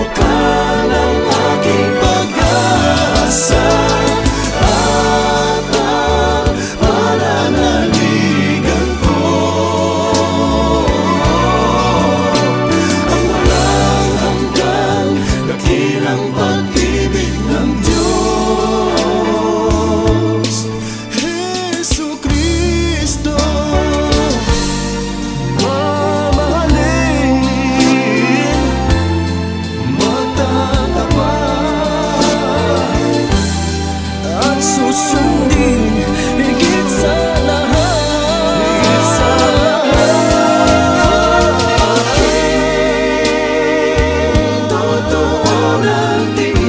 bukal ang aking pag-asa at ang pananaligan ko. Ang walang hanggan, dakilang pag-ibig ng Diyos. Jesu Cristo, mamahalin, matatapat at susundin higit sa lahat. Aking tutuunan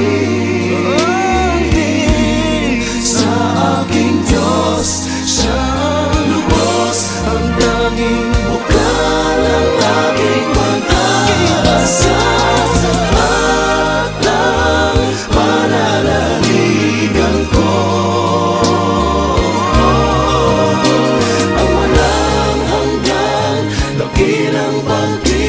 tingin sa aking Diyos, siya ang lubos, ang tanging bukal ang aking pag-asa at ang pananaligan ko. Ang walang hanggan, dakilang pag-ibig